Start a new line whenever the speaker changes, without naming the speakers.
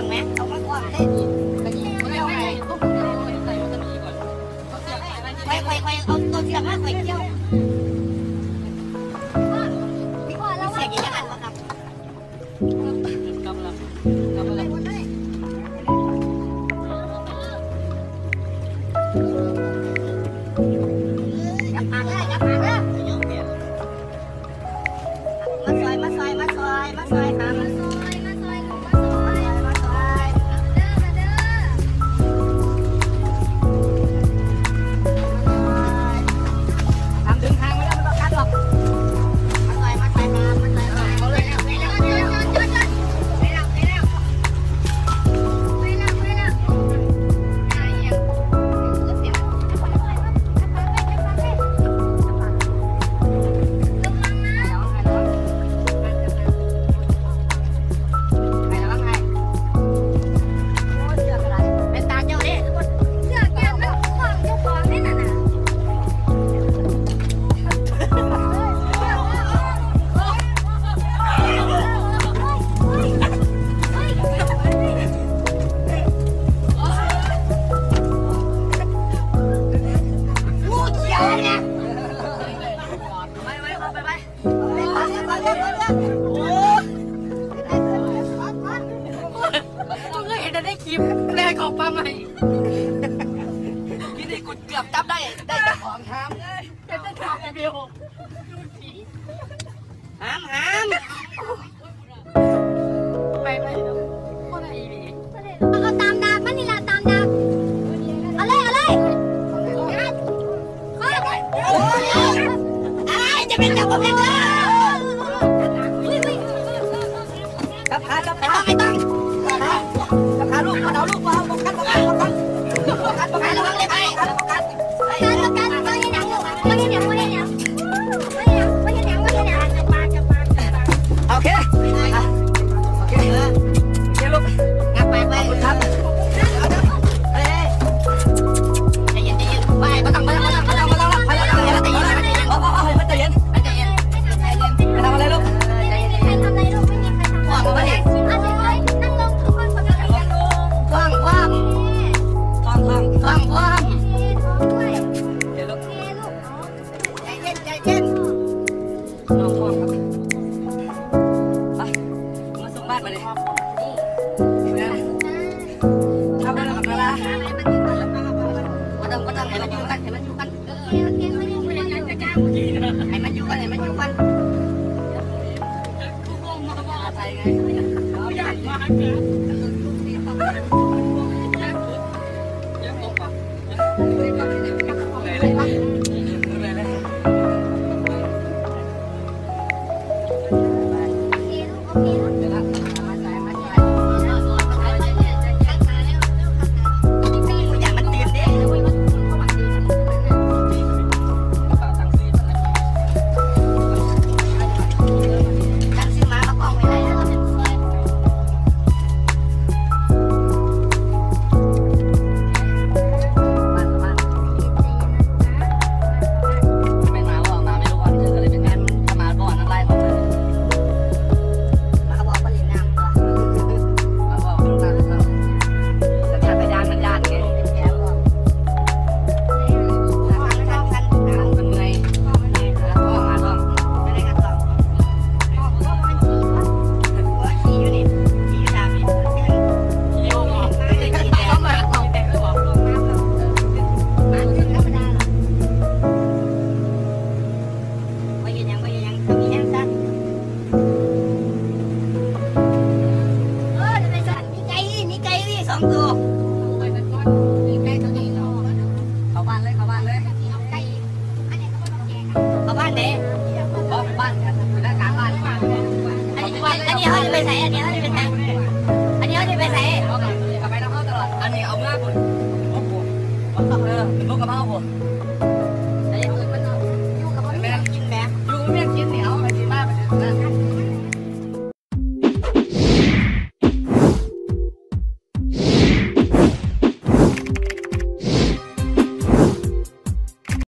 ไหมเอามากว้างเท่ดีค่อยเอาตัวเชือกมาค่อยเกี่ยวมีเสียงอย่างนั้นครับกำลังจับปากเลยจับปากเลยมาซอยค่ะมาซอยมาซอยมาซอยมาซอยทำดึงทางไม่ได้มันกัดหรอกมาซอยมาซอยมาซอยเอาเลยจับได้ของห้ามเป็นเจ้าของไอ้บิวห้ามไปคนไหนดีเอาตามดาบมันนี่ละตามดาบเอาเลยจะเป็นจับผมยังไงจับขาไม่ต้องจับขาลูกเอาลูกมาป้องกันระวังเลยไปโอเคลูกงับไปขอบคุณครับใจเย็นไปไม่ต้องใจเย็นไม่ทำอะไรลูกว่างมาดิว่างใจเย็นน้องว่างครับไปมาส่งบ้านมาเลยทำอะไรกับเราไม่ต้องให้มันอยู่กันให้มันอยู่กันใช่ไง